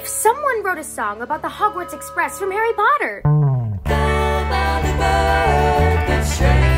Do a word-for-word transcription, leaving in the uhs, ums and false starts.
if someone wrote a song about the Hogwarts Express from Harry Potter? Go by the bird, good stranger.